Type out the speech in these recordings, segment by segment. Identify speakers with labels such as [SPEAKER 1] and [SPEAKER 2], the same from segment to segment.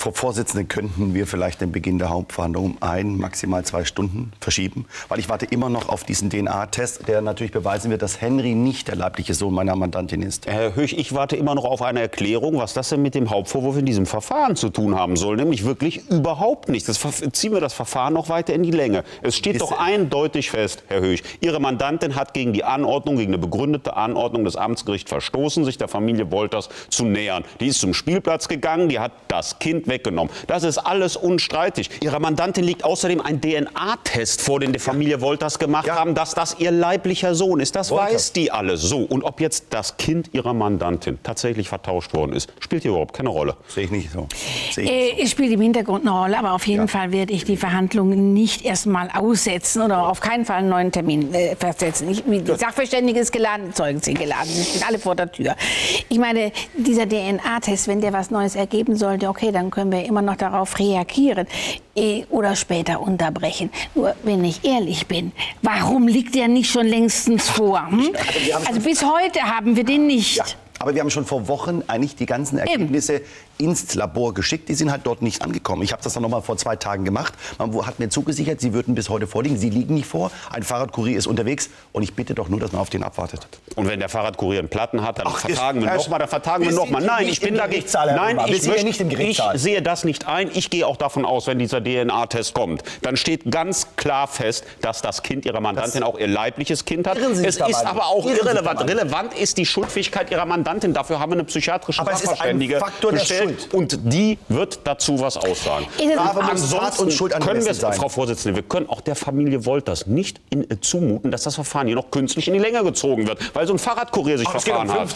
[SPEAKER 1] Frau Vorsitzende, könnten wir vielleicht den Beginn der Hauptverhandlung um maximal 2 Stunden verschieben? Weil ich warte immer noch auf diesen DNA-Test, der natürlich beweisen wird, dass Henry nicht der leibliche Sohn meiner Mandantin ist.
[SPEAKER 2] Herr Höch, ich warte immer noch auf eine Erklärung, was das denn mit dem Hauptvorwurf in diesem Verfahren zu tun haben soll. Nämlich wirklich überhaupt nichts. Ziehen wir das Verfahren noch weiter in die Länge. Es steht doch eindeutig fest, Herr Höch, Ihre Mandantin hat gegen die Anordnung, gegen eine begründete Anordnung des Amtsgerichts verstoßen, sich der Familie Wolters zu nähern. Die ist zum Spielplatz gegangen, die hat das Kind weggenommen. Das ist alles unstreitig. Ihrer Mandantin liegt außerdem ein DNA-Test vor, den die Familie Wolters gemacht haben, dass das ihr leiblicher Sohn ist. Das weiß die alles. So, und ob jetzt das Kind ihrer Mandantin tatsächlich vertauscht worden ist, spielt hier überhaupt keine Rolle.
[SPEAKER 1] Sehe ich nicht so.
[SPEAKER 3] Es spielt im Hintergrund eine Rolle, aber auf jeden Fall werde ich die Verhandlungen nicht erst mal aussetzen oder auf keinen Fall einen neuen Termin festsetzen. Die Sachverständige ist geladen, die Zeugen sind geladen, die stehen alle vor der Tür. Ich meine, dieser DNA-Test, wenn der was Neues ergeben sollte, okay, dann können wir immer noch darauf reagieren oder später unterbrechen. Nur, wenn ich ehrlich bin, warum liegt der nicht schon längstens vor? Also bis heute haben wir den nicht.
[SPEAKER 1] Ja. Aber wir haben schon vor Wochen eigentlich die ganzen Ergebnisse ins Labor geschickt. Die sind halt dort nicht angekommen. Ich habe das dann noch mal vor 2 Tagen gemacht. Man hat mir zugesichert, sie würden bis heute vorliegen. Sie liegen nicht vor. Ein Fahrradkurier ist unterwegs. Und ich bitte doch nur, dass man auf den abwartet.
[SPEAKER 2] Und wenn der Fahrradkurier einen Platten hat, dann vertagen wir noch mal. Dann vertagen wir noch mal. Nein, ich bin dagegen. Nein, ich sehe das nicht ein. Ich gehe auch davon aus, wenn dieser DNA-Test kommt, dann steht ganz klar fest, dass das Kind ihrer Mandantin auch ihr leibliches Kind hat. Es ist aber auch irrelevant. Relevant ist die Schuldfähigkeit ihrer Mandantin. Dafür haben wir eine psychiatrische Sachverständige gestellt. Und die wird dazu was aussagen. Ansonsten können wir, Frau Vorsitzende, wir können auch der Familie Wolters nicht zumuten, dass das Verfahren hier noch künstlich in die Länge gezogen wird, weil so ein Fahrradkurier sich verfahren hat.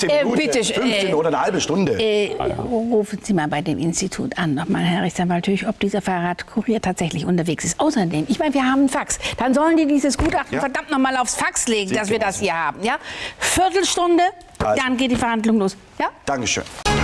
[SPEAKER 1] 15 oder eine halbe Stunde.
[SPEAKER 3] Rufen Sie mal bei dem Institut an, nochmal, Herr Rechtsanwalt Höch, ob dieser Fahrradkurier tatsächlich unterwegs ist. Außerdem, ich meine, wir haben einen Fax. Dann sollen die dieses Gutachten verdammt noch mal aufs Fax legen, dass wir das hier haben. Ja? Viertelstunde, dann geht die Verhandlung los. Ja?
[SPEAKER 1] Dankeschön.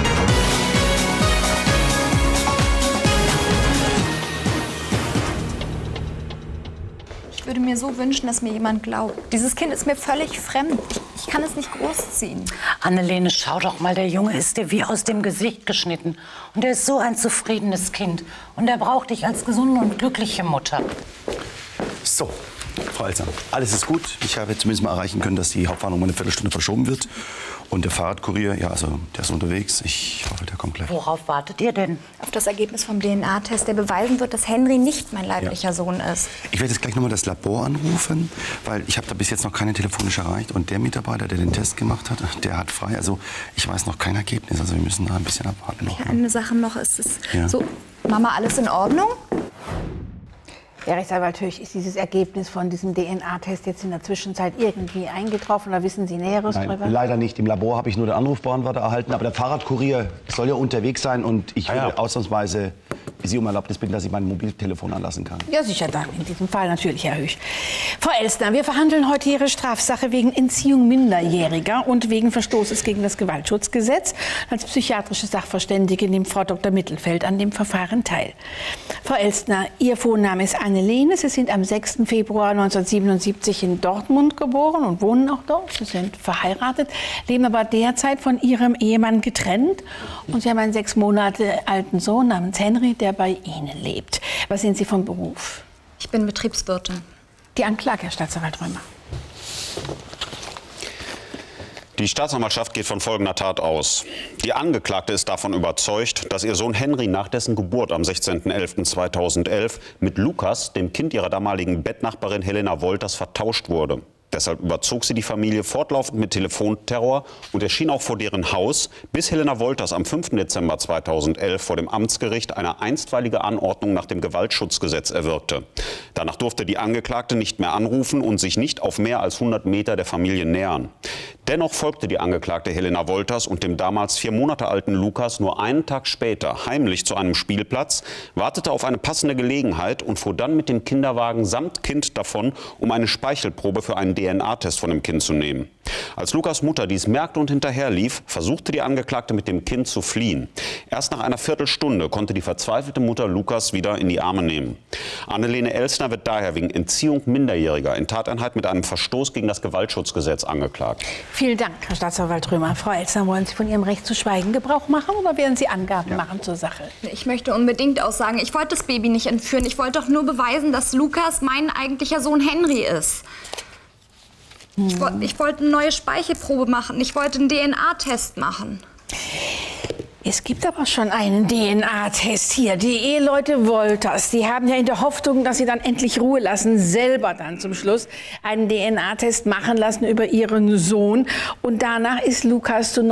[SPEAKER 4] Ich würde mir so wünschen, dass mir jemand glaubt. Dieses Kind ist mir völlig fremd. Ich kann es nicht großziehen.
[SPEAKER 5] Annelene, schau doch mal, der Junge ist dir wie aus dem Gesicht geschnitten. Und er ist so ein zufriedenes Kind. Und er braucht dich als gesunde und glückliche Mutter.
[SPEAKER 1] So, Frau Elster, alles ist gut. Ich habe zumindest mal erreichen können, dass die Hauptverhandlung um eine Viertelstunde verschoben wird. Und der Fahrradkurier, ja, also der ist unterwegs. Ich hoffe, der kommt gleich.
[SPEAKER 5] Worauf wartet ihr denn?
[SPEAKER 4] Auf das Ergebnis vom DNA-Test, der beweisen wird, dass Henry nicht mein leiblicher Sohn ist.
[SPEAKER 1] Ich werde jetzt gleich nochmal das Labor anrufen, weil ich habe da bis jetzt noch keine telefonisch erreicht. Und der Mitarbeiter, der den Test gemacht hat, der hat frei. Also ich weiß noch kein Ergebnis. Also wir müssen da ein bisschen abwarten.
[SPEAKER 4] Okay, eine Sache noch, ist es so, Mama, alles in Ordnung?
[SPEAKER 3] Herr Rechtsanwalt Höch, ist dieses Ergebnis von diesem DNA-Test jetzt in der Zwischenzeit irgendwie eingetroffen oder wissen Sie Näheres darüber?
[SPEAKER 1] Leider nicht. Im Labor habe ich nur den Anrufbeantworter erhalten. Aber der Fahrradkurier soll ja unterwegs sein und ich würde ausnahmsweise Sie um Erlaubnis bitten, dass ich mein Mobiltelefon anlassen kann.
[SPEAKER 3] Ja, sicher, dann in diesem Fall natürlich, Herr Höch. Frau Elstner, wir verhandeln heute Ihre Strafsache wegen Entziehung Minderjähriger und wegen Verstoßes gegen das Gewaltschutzgesetz. Als psychiatrische Sachverständige nimmt Frau Dr. Mittelfeld an dem Verfahren teil. Frau Elstner, Ihr Vorname ist Annelene. Sie sind am 6. Februar 1977 in Dortmund geboren und wohnen auch dort. Sie sind verheiratet, leben aber derzeit von Ihrem Ehemann getrennt. Und Sie haben einen 6 Monate alten Sohn namens Henry, der bei Ihnen lebt. Was sind Sie vom Beruf?
[SPEAKER 4] Ich bin Betriebswirtin.
[SPEAKER 3] Die Anklage, Herr Staatsanwalt Römer.
[SPEAKER 2] Die Staatsanwaltschaft geht von folgender Tat aus. Die Angeklagte ist davon überzeugt, dass ihr Sohn Henry nach dessen Geburt am 16.11.2011 mit Lukas, dem Kind ihrer damaligen Bettnachbarin Helena Wolters, vertauscht wurde. Deshalb überzog sie die Familie fortlaufend mit Telefonterror und erschien auch vor deren Haus, bis Helena Wolters am 5. Dezember 2011 vor dem Amtsgericht eine einstweilige Anordnung nach dem Gewaltschutzgesetz erwirkte. Danach durfte die Angeklagte nicht mehr anrufen und sich nicht auf mehr als 100 Meter der Familie nähern. Dennoch folgte die Angeklagte Helena Wolters und dem damals 4 Monate alten Lukas nur einen Tag später heimlich zu einem Spielplatz, wartete auf eine passende Gelegenheit und fuhr dann mit dem Kinderwagen samt Kind davon, um eine Speichelprobe für einen DNA-Test von dem Kind zu nehmen. Als Lukas Mutter dies merkte und hinterherlief, versuchte die Angeklagte mit dem Kind zu fliehen. Erst nach einer Viertelstunde konnte die verzweifelte Mutter Lukas wieder in die Arme nehmen. Annelene Elsner wird daher wegen Entziehung Minderjähriger in Tateinheit mit einem Verstoß gegen das Gewaltschutzgesetz angeklagt.
[SPEAKER 3] Vielen Dank, Herr Staatsanwalt Römer. Frau Elsner, wollen Sie von Ihrem Recht zu schweigen Gebrauch machen oder werden Sie Angaben machen zur Sache?
[SPEAKER 4] Ich möchte unbedingt aussagen, ich wollte das Baby nicht entführen. Ich wollte doch nur beweisen, dass Lukas mein eigentlicher Sohn Henry ist. Ich wollte eine neue Speichelprobe machen. Ich wollte einen DNA-Test machen.
[SPEAKER 3] Es gibt aber schon einen DNA-Test hier. Die Eheleute Wolters, die haben ja in der Hoffnung, dass sie dann endlich Ruhe lassen, selber dann zum Schluss einen DNA-Test machen lassen über ihren Sohn. Und danach ist Lukas zu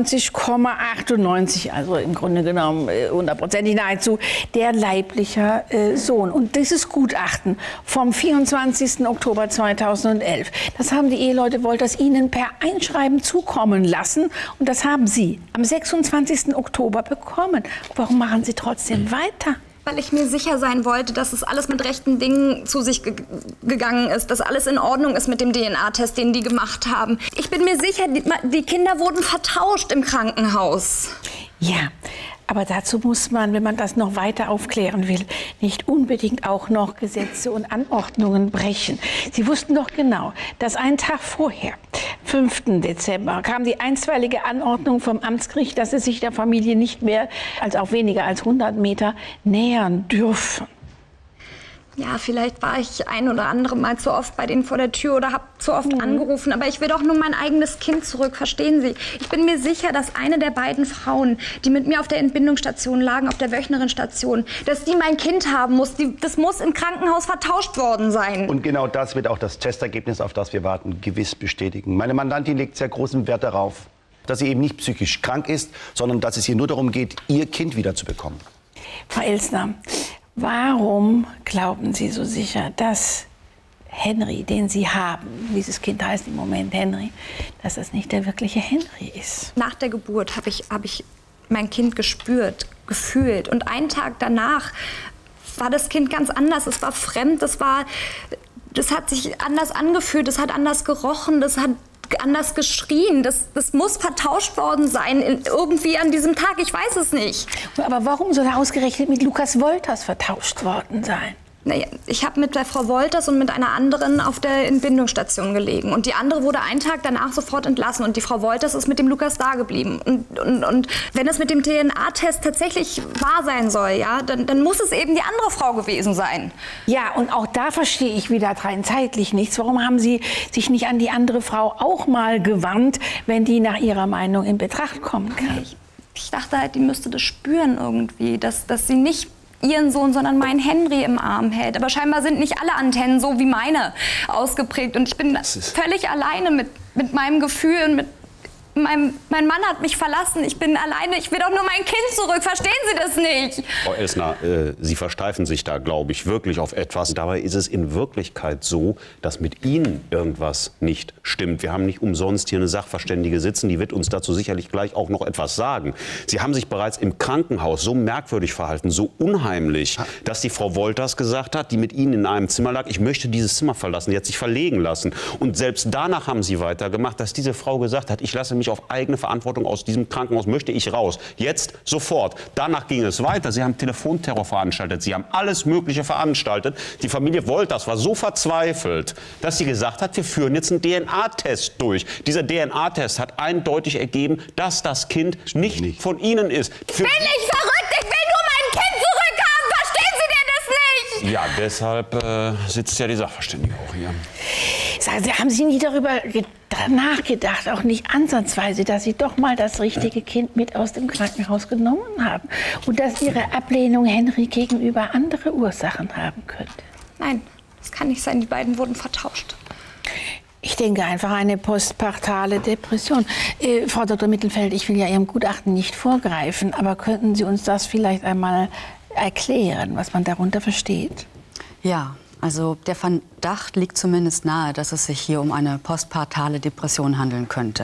[SPEAKER 3] 99,98, also im Grunde genommen 100%ig nahezu, der leibliche Sohn. Und dieses Gutachten vom 24. Oktober 2011, das haben die Eheleute Wolters Ihnen per Einschreiben zukommen lassen. Und das haben Sie am 26. Oktober bekommen. Warum machen Sie trotzdem weiter?
[SPEAKER 4] Weil ich mir sicher sein wollte, dass es alles mit rechten Dingen zu sich gegangen ist, dass alles in Ordnung ist mit dem DNA-Test, den die gemacht haben. Ich bin mir sicher, die Kinder wurden vertauscht im Krankenhaus.
[SPEAKER 3] Ja, aber dazu muss man, wenn man das noch weiter aufklären will, nicht unbedingt auch noch Gesetze und Anordnungen brechen. Sie wussten doch genau, dass einen Tag vorher, 5. Dezember, kam die einstweilige Anordnung vom Amtsgericht, dass sie sich der Familie nicht mehr als auch weniger als 100 Meter nähern dürfen.
[SPEAKER 4] Ja, vielleicht war ich ein oder andere Mal zu oft bei denen vor der Tür oder habe zu oft angerufen. Aber ich will doch nur mein eigenes Kind zurück, verstehen Sie? Ich bin mir sicher, dass eine der beiden Frauen, die mit mir auf der Entbindungsstation lagen, auf der Wöchnerinstation, dass die mein Kind haben muss. Das muss im Krankenhaus vertauscht worden sein.
[SPEAKER 1] Und genau das wird auch das Testergebnis, auf das wir warten, gewiss bestätigen. Meine Mandantin legt sehr großen Wert darauf, dass sie eben nicht psychisch krank ist, sondern dass es ihr nur darum geht, ihr Kind wiederzubekommen.
[SPEAKER 3] Frau Elsner, warum glauben Sie so sicher, dass Henry, den Sie haben, dieses Kind heißt im Moment Henry, dass das nicht der wirkliche Henry ist?
[SPEAKER 4] Nach der Geburt habe ich mein Kind gespürt, gefühlt. Und einen Tag danach war das Kind ganz anders. Es war fremd, das hat sich anders angefühlt, es hat anders gerochen, das hat anders geschrien. Das muss vertauscht worden sein, irgendwie an diesem Tag. Ich weiß es nicht.
[SPEAKER 3] Aber warum soll er ausgerechnet mit Lukas Wolters vertauscht worden sein?
[SPEAKER 4] Naja, ich habe mit der Frau Wolters und mit einer anderen auf der Entbindungsstation gelegen. Und die andere wurde einen Tag danach sofort entlassen. Und die Frau Wolters ist mit dem Lukas da geblieben. Und wenn es mit dem DNA-Test tatsächlich wahr sein soll, ja, dann muss es eben die andere Frau gewesen sein.
[SPEAKER 3] Ja, und auch da verstehe ich wieder rein zeitlich nichts. Warum haben Sie sich nicht an die andere Frau auch mal gewandt, wenn die nach Ihrer Meinung in Betracht kommen kann?
[SPEAKER 4] Ich dachte halt, die müsste das spüren irgendwie, dass sie nicht ihren Sohn, sondern meinen Henry im Arm hält. Aber scheinbar sind nicht alle Antennen so wie meine ausgeprägt. Und ich bin völlig alleine mit meinem Gefühl und mein Mann hat mich verlassen. Ich bin alleine. Ich will doch nur mein Kind zurück. Verstehen Sie das nicht?
[SPEAKER 2] Frau Elsner, Sie versteifen sich da, glaube ich, wirklich auf etwas. Dabei ist es in Wirklichkeit so, dass mit Ihnen irgendwas nicht stimmt. Wir haben nicht umsonst hier eine Sachverständige sitzen. Die wird uns dazu sicherlich gleich auch noch etwas sagen. Sie haben sich bereits im Krankenhaus so merkwürdig verhalten, so unheimlich, dass die Frau Wolters gesagt hat, die mit Ihnen in einem Zimmer lag, ich möchte dieses Zimmer verlassen. Die hat sich verlegen lassen. Und selbst danach haben Sie weitergemacht, dass diese Frau gesagt hat, ich lasse mich auf eigene Verantwortung aus diesem Krankenhaus, möchte ich raus. Jetzt, sofort. Danach ging es weiter. Sie haben Telefonterror veranstaltet. Sie haben alles Mögliche veranstaltet. Die Familie Wolters war so verzweifelt, dass sie gesagt hat, wir führen jetzt einen DNA-Test durch. Dieser DNA-Test hat eindeutig ergeben, dass das Kind nicht von Ihnen ist.
[SPEAKER 4] Ich bin nicht verrückt! Ich will nur mein Kind zurückhaben! Verstehen Sie denn das nicht?
[SPEAKER 2] Ja, deshalb sitzt ja die Sachverständige auch hier.
[SPEAKER 3] Sagen Sie, haben Sie nie darüber nachgedacht, auch nicht ansatzweise, dass Sie doch mal das richtige Kind mit aus dem Krankenhaus genommen haben und dass Ihre Ablehnung Henry gegenüber andere Ursachen haben könnte?
[SPEAKER 4] Nein, das kann nicht sein. Die beiden wurden vertauscht.
[SPEAKER 3] Ich denke einfach eine postpartale Depression. Frau Dr. Mittelfeld, ich will ja Ihrem Gutachten nicht vorgreifen, aber könnten Sie uns das vielleicht einmal erklären, was man darunter versteht?
[SPEAKER 6] Ja. Also der Verdacht liegt zumindest nahe, dass es sich hier um eine postpartale Depression handeln könnte.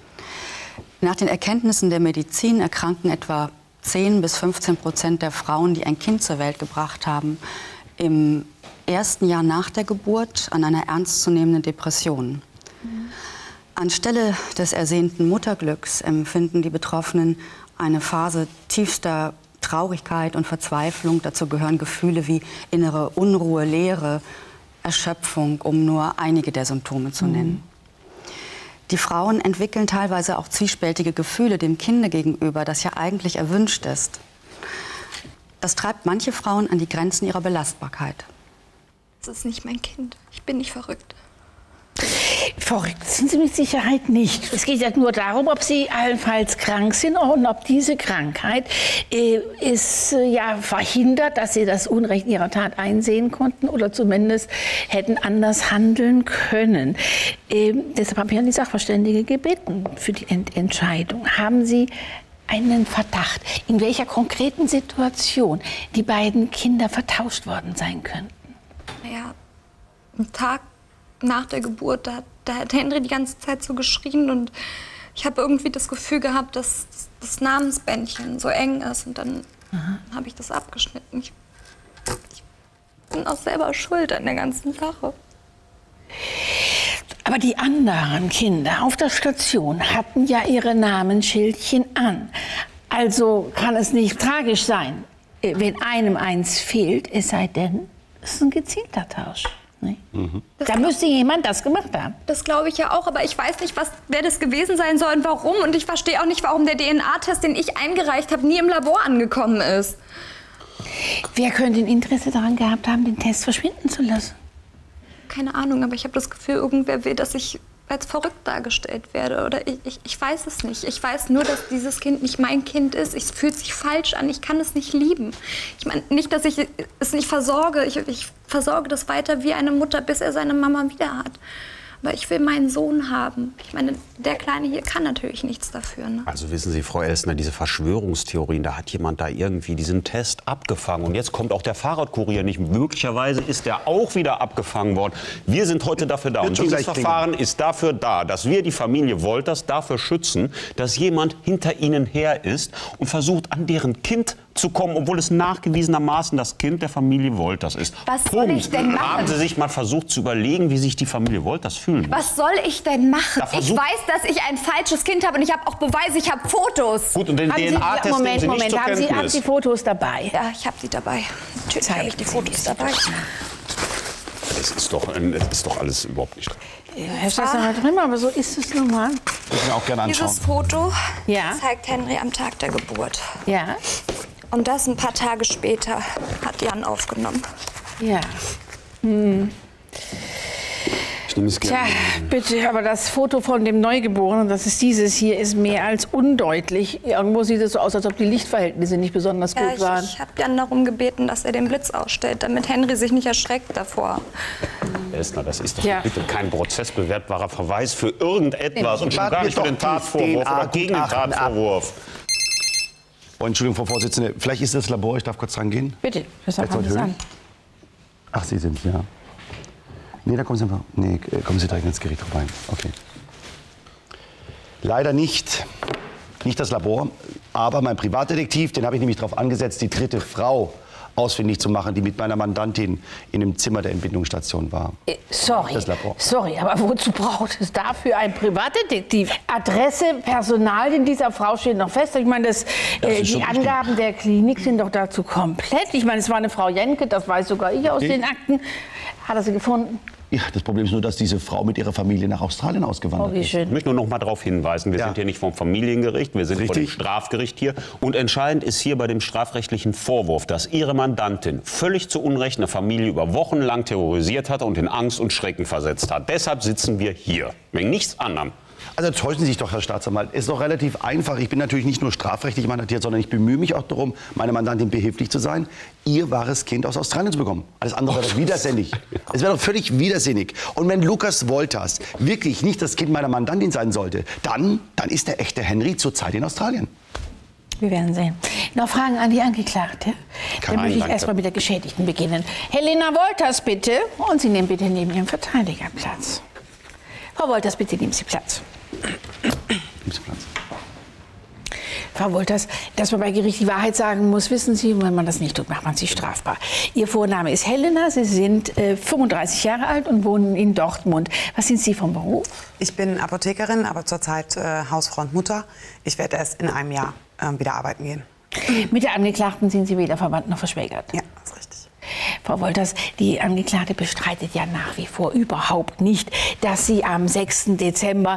[SPEAKER 6] Nach den Erkenntnissen der Medizin erkranken etwa 10 bis 15% der Frauen, die ein Kind zur Welt gebracht haben, im ersten Jahr nach der Geburt an einer ernstzunehmenden Depression. Anstelle des ersehnten Mutterglücks empfinden die Betroffenen eine Phase tiefster Traurigkeit und Verzweiflung. Dazu gehören Gefühle wie innere Unruhe, Leere, Erschöpfung, um nur einige der Symptome zu nennen. Die Frauen entwickeln teilweise auch zwiespältige Gefühle dem Kinde gegenüber, das ja eigentlich erwünscht ist. Das treibt manche Frauen an die Grenzen ihrer Belastbarkeit.
[SPEAKER 4] Das ist nicht mein Kind. Ich bin nicht verrückt.
[SPEAKER 3] Verrückt sind Sie mit Sicherheit nicht. Es geht ja nur darum, ob Sie allenfalls krank sind und ob diese Krankheit es verhindert, dass Sie das Unrecht Ihrer Tat einsehen konnten oder zumindest hätten anders handeln können. Deshalb habe ich an die Sachverständige gebeten für die Entscheidung. Haben Sie einen Verdacht, in welcher konkreten Situation die beiden Kinder vertauscht worden sein könnten?
[SPEAKER 4] Naja, einen Tag nach der Geburt, da hat Henry die ganze Zeit so geschrien und ich habe irgendwie das Gefühl gehabt, dass das Namensbändchen so eng ist und dann habe ich das abgeschnitten. Ich bin auch selber schuld an der ganzen Sache.
[SPEAKER 3] Aber die anderen Kinder auf der Station hatten ja ihre Namensschildchen an. Also kann es nicht tragisch sein, wenn einem eins fehlt, es sei denn, es ist ein gezielter Tausch. Nee. Da müsste jemand das gemacht haben.
[SPEAKER 4] Das glaube ich ja auch, aber ich weiß nicht, wer das gewesen sein soll und warum. Und ich verstehe auch nicht, warum der DNA-Test, den ich eingereicht habe, nie im Labor angekommen ist.
[SPEAKER 3] Wer könnte ein Interesse daran gehabt haben, den Test verschwinden zu lassen?
[SPEAKER 4] Keine Ahnung, aber ich habe das Gefühl, irgendwer will, dass ich als verrückt dargestellt werde. Oder ich weiß es nicht. Ich weiß nur, dass dieses Kind nicht mein Kind ist. Es fühlt sich falsch an. Ich kann es nicht lieben. Ich meine, nicht, dass ich es nicht versorge. Ich versorge das weiter wie eine Mutter, bis er seine Mama wieder hat. Aber ich will meinen Sohn haben. Ich meine, der Kleine hier kann natürlich nichts dafür. Ne?
[SPEAKER 2] Also wissen Sie, Frau Elsner, diese Verschwörungstheorien, da hat jemand da irgendwie diesen Test abgefangen. Und jetzt kommt auch der Fahrradkurier nicht. Möglicherweise ist der auch wieder abgefangen worden. Wir sind heute dafür da. Und dieses Verfahren ist dafür da, dass wir die Familie Wolters dafür schützen, dass jemand hinter ihnen her ist und versucht, an deren Kind zu kommen, obwohl es nachgewiesenermaßen das Kind der Familie Wolters ist.
[SPEAKER 4] Was soll ich denn machen?
[SPEAKER 2] Haben Sie sich mal versucht zu überlegen, wie sich die Familie Wolters fühlen muss?
[SPEAKER 4] Was soll ich denn machen? Ich weiß, dass ich ein falsches Kind habe und ich habe auch Beweise, ich habe Fotos.
[SPEAKER 2] Gut, und den DNA-Test nehmen Sie nicht zur Kenntnis.
[SPEAKER 3] Haben Sie Fotos dabei?
[SPEAKER 4] Ja, ich habe sie dabei. Natürlich habe ich die Fotos dabei.
[SPEAKER 2] Das ist doch alles überhaupt nicht.
[SPEAKER 3] Herr Staatsanwalt Rimmer, aber so ist es nun mal.
[SPEAKER 1] Ich mir auch gerne anschauen.
[SPEAKER 4] Dieses Foto
[SPEAKER 3] Ja.
[SPEAKER 4] zeigt Henry am Tag der Geburt.
[SPEAKER 3] Ja.
[SPEAKER 4] Und das ein paar Tage später hat Jan aufgenommen.
[SPEAKER 3] Ja.
[SPEAKER 2] Ich nehme es gerne.
[SPEAKER 3] Tja, bitte, aber das Foto von dem Neugeborenen, das ist dieses hier, ist mehr als undeutlich. Irgendwo sieht es so aus, als ob die Lichtverhältnisse nicht besonders gut waren.
[SPEAKER 4] Ich habe Jan darum gebeten, dass er den Blitz ausstellt, damit Henry sich nicht erschreckt davor.
[SPEAKER 2] Elsner, das ist doch bitte kein prozessbewertbarer Verweis für irgendetwas und schon gar nicht für den Tatvorwurf oder gegen den Tatvorwurf.
[SPEAKER 1] Oh, Entschuldigung, Frau Vorsitzende, vielleicht ist das Labor, ich darf kurz rangehen.
[SPEAKER 3] Bitte, das
[SPEAKER 1] Vielleicht
[SPEAKER 3] haben Sie
[SPEAKER 1] Höhlen?
[SPEAKER 3] an.
[SPEAKER 1] Ach, Sie sind ja. Nee, da kommen Sie einfach. Nee, kommen Sie direkt ins Gericht vorbei. Okay. Leider nicht das Labor, aber mein Privatdetektiv, den habe ich nämlich darauf angesetzt, die dritte Frau ausfindig zu machen, die mit meiner Mandantin in dem Zimmer der Entbindungsstation war. Das Labor.
[SPEAKER 3] Sorry, aber wozu braucht es dafür einen Privatdetektiv? Adresse, Personal in dieser Frau steht noch fest. Ich meine, die Angaben der Klinik sind doch dazu komplett. Ich meine, es war eine Frau Jenke, das weiß sogar ich aus den Akten. Hat er sie gefunden?
[SPEAKER 1] Ja, das Problem ist nur, dass diese Frau mit ihrer Familie nach Australien ausgewandert ist.
[SPEAKER 2] Ich möchte nur noch mal darauf hinweisen, wir sind hier nicht vom Familiengericht, wir sind vor dem Strafgericht hier. Und entscheidend ist hier bei dem strafrechtlichen Vorwurf, dass Ihre Mandantin völlig zu Unrecht eine Familie über Wochen lang terrorisiert hat und in Angst und Schrecken versetzt hat. Deshalb sitzen wir hier, wegen nichts anderem.
[SPEAKER 1] Also täuschen Sie sich doch, Herr Staatsanwalt. Ist doch relativ einfach. Ich bin natürlich nicht nur strafrechtlich mandatiert, sondern ich bemühe mich auch darum, meiner Mandantin behilflich zu sein, ihr wahres Kind aus Australien zu bekommen. Alles andere wäre doch widersinnig. Es wäre doch völlig widersinnig. Und wenn Lukas Wolters wirklich nicht das Kind meiner Mandantin sein sollte, dann ist der echte Henry zurzeit in Australien.
[SPEAKER 3] Wir werden sehen. Noch Fragen an die Angeklagte? Dann möchte ich erst mal mit der Geschädigten beginnen. Helena Wolters, bitte. Und Sie nehmen bitte neben Ihrem Verteidiger Platz. Frau Wolters, bitte nehmen Sie Platz. Frau Wolters, dass man bei Gericht die Wahrheit sagen muss, wissen Sie, wenn man das nicht tut, macht man sich strafbar. Ihr Vorname ist Helena, Sie sind 35 Jahre alt und wohnen in Dortmund. Was sind Sie vom Beruf?
[SPEAKER 7] Ich bin Apothekerin, aber zurzeit Hausfrau und Mutter. Ich werde erst in einem Jahr wieder arbeiten gehen.
[SPEAKER 3] Mit der Angeklagten sind Sie weder verwandt noch verschwägert.
[SPEAKER 7] Ja, das ist richtig.
[SPEAKER 3] Frau Wolters, die Angeklagte bestreitet ja nach wie vor überhaupt nicht, dass sie am 6. Dezember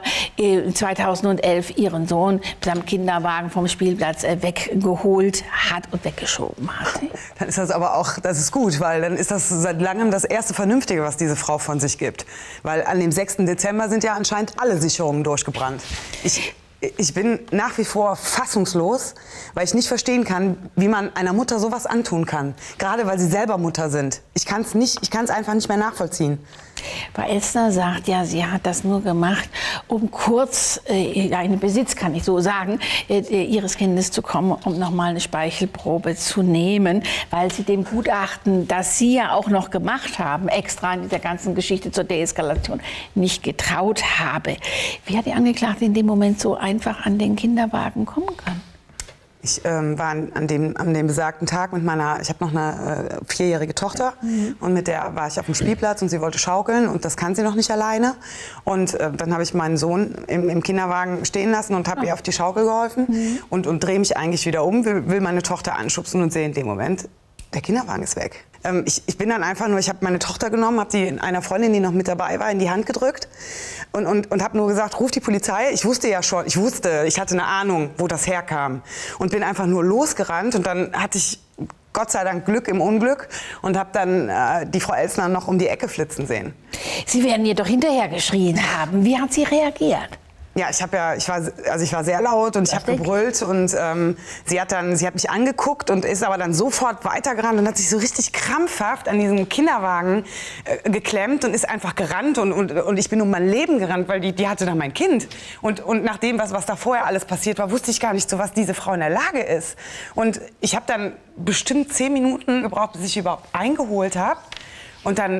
[SPEAKER 3] 2011 ihren Sohn samt Kinderwagen vom Spielplatz weggeholt hat und weggeschoben hat.
[SPEAKER 7] Dann ist das aber auch, das ist gut, weil dann ist das seit langem das erste Vernünftige, was diese Frau von sich gibt. Weil an dem 6. Dezember sind ja anscheinend alle Sicherungen durchgebrannt. Ich bin nach wie vor fassungslos, weil ich nicht verstehen kann, wie man einer Mutter sowas antun kann. Gerade weil sie selber Mutter sind. Ich kann es einfach nicht mehr nachvollziehen.
[SPEAKER 3] Frau Elstner sagt ja, sie hat das nur gemacht, um kurz in den Besitz, kann ich so sagen, ihres Kindes zu kommen, um noch mal eine Speichelprobe zu nehmen, weil sie dem Gutachten, das Sie ja auch noch gemacht haben, extra in dieser ganzen Geschichte zur Deeskalation, nicht getraut habe. Wie hat die Angeklagte in dem Moment so einfach an den Kinderwagen kommen können?
[SPEAKER 7] Ich war an dem besagten Tag mit meiner, ich habe noch eine 4-jährige Tochter und mit der war ich auf dem Spielplatz und sie wollte schaukeln und das kann sie noch nicht alleine. Und dann habe ich meinen Sohn im Kinderwagen stehen lassen und habe ihr auf die Schaukel geholfen und drehe mich eigentlich wieder um, will meine Tochter anschubsen und sehe in dem Moment, der Kinderwagen ist weg. Ich bin dann einfach nur, ich habe meine Tochter genommen, habe die einer Freundin, die noch mit dabei war, in die Hand gedrückt und habe nur gesagt, ruf die Polizei. Ich wusste ja schon, ich hatte eine Ahnung, wo das herkam und bin einfach nur losgerannt und dann hatte ich Gott sei Dank Glück im Unglück und habe dann die Frau Elstner noch um die Ecke flitzen sehen.
[SPEAKER 3] Sie werden ihr doch hinterher geschrien haben. Wie hat sie reagiert?
[SPEAKER 7] Ja, ich war sehr laut und ich habe gebrüllt und sie hat mich angeguckt und ist aber dann sofort weitergerannt und hat sich so richtig krampfhaft an diesem Kinderwagen geklemmt und ist einfach gerannt und ich bin um mein Leben gerannt, weil die hatte da mein Kind und nach dem, was da vorher alles passiert war, wusste ich gar nicht, zu was diese Frau in der Lage ist. Und ich habe dann bestimmt 10 Minuten gebraucht, bis ich überhaupt eingeholt habe und dann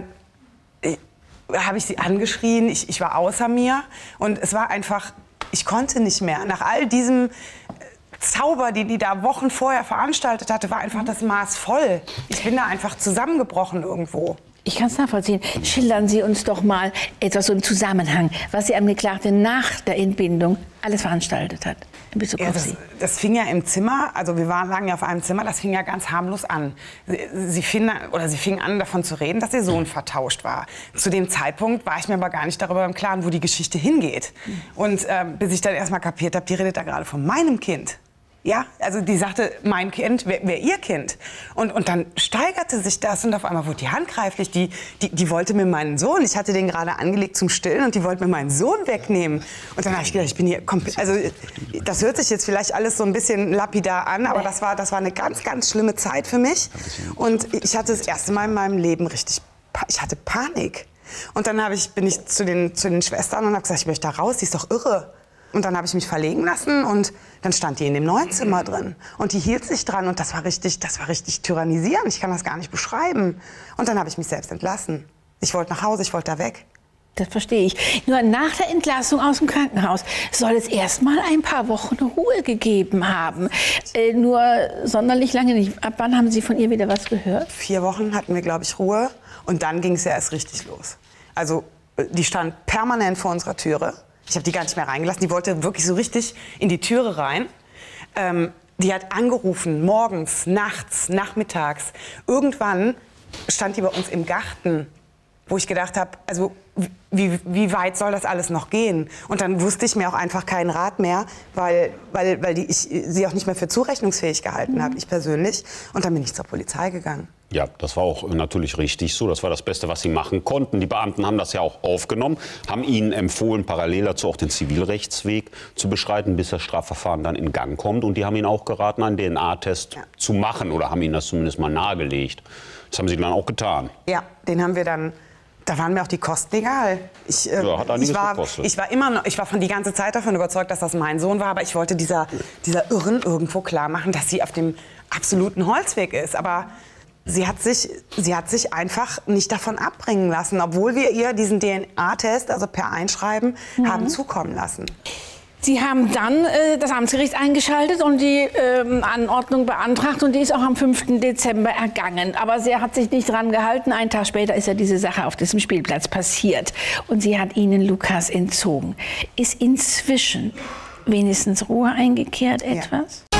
[SPEAKER 7] habe ich sie angeschrien, ich war außer mir und es war einfach, ich konnte nicht mehr. Nach all diesem Zauber, die da Wochen vorher veranstaltet hatte, war einfach das Maß voll. Ich bin da einfach zusammengebrochen irgendwo.
[SPEAKER 3] Ich kann es nachvollziehen. Schildern Sie uns doch mal etwas so im Zusammenhang, was die Angeklagte nach der Entbindung alles veranstaltet hat. In Bezug auf Sie.
[SPEAKER 7] Das fing ja im Zimmer, also wir lagen ja auf einem Zimmer, das fing ja ganz harmlos an. Sie fing an, davon zu reden, dass ihr Sohn vertauscht war. Zu dem Zeitpunkt war ich mir aber gar nicht darüber im Klaren, wo die Geschichte hingeht. Und bis ich dann erst mal kapiert habe, die redet da gerade von meinem Kind. Ja, also die sagte, mein Kind wäre ihr Kind. Und dann steigerte sich das und auf einmal wurde die handgreiflich. Die wollte mir meinen Sohn, ich hatte den gerade angelegt zum Stillen und die wollte mir meinen Sohn wegnehmen. Und dann habe ich gedacht, ich bin hier komplett, also das hört sich jetzt vielleicht alles so ein bisschen lapidar an, aber das war eine ganz, ganz schlimme Zeit für mich. Und ich hatte das erste Mal in meinem Leben ich hatte Panik. Und dann bin ich zu den Schwestern und habe gesagt, ich möchte da raus, die ist doch irre. Und dann habe ich mich verlegen lassen und dann stand die in dem neuen Zimmer drin. Und die hielt sich dran und das war richtig tyrannisierend. Ich kann das gar nicht beschreiben. Und dann habe ich mich selbst entlassen. Ich wollte nach Hause, ich wollte da weg.
[SPEAKER 3] Das verstehe ich. Nur nach der Entlassung aus dem Krankenhaus soll es erst mal ein paar Wochen Ruhe gegeben haben. Nur sonderlich lange nicht. Ab wann haben Sie von ihr wieder was gehört?
[SPEAKER 7] 4 Wochen hatten wir, glaube ich, Ruhe. Und dann ging es ja erst richtig los. Also die stand permanent vor unserer Türe. Ich habe die gar nicht mehr reingelassen. Die wollte wirklich so richtig in die Türe rein. Die hat angerufen, morgens, nachts, nachmittags. Irgendwann stand die bei uns im Garten, wo ich gedacht habe, also wie weit soll das alles noch gehen? Und dann wusste ich mir auch einfach keinen Rat mehr, weil ich sie auch nicht mehr für zurechnungsfähig gehalten habe, ich persönlich. Und dann bin ich zur Polizei gegangen.
[SPEAKER 2] Ja, das war auch natürlich richtig so. Das war das Beste, was sie machen konnten. Die Beamten haben das ja auch aufgenommen, haben ihnen empfohlen, parallel dazu auch den Zivilrechtsweg zu beschreiten, bis das Strafverfahren dann in Gang kommt. Und die haben ihnen auch geraten, einen DNA-Test zu machen oder haben ihnen das zumindest mal nahegelegt. Das haben sie dann auch getan.
[SPEAKER 7] Ja, den haben wir dann. Da waren mir auch die Kosten egal.
[SPEAKER 2] Hat einiges gekostet.
[SPEAKER 7] Ich war die ganze Zeit davon überzeugt, dass das mein Sohn war. Aber ich wollte dieser Irren irgendwo klar machen, dass sie auf dem absoluten Holzweg ist. Aber sie hat sich einfach nicht davon abbringen lassen, obwohl wir ihr diesen DNA-Test, also per Einschreiben, haben zukommen lassen.
[SPEAKER 3] Sie haben dann das Amtsgericht eingeschaltet und die Anordnung beantragt und die ist auch am 5. Dezember ergangen. Aber sie hat sich nicht dran gehalten. Einen Tag später ist ja diese Sache auf diesem Spielplatz passiert und sie hat Ihnen Lukas entzogen. Ist inzwischen wenigstens Ruhe eingekehrt etwas?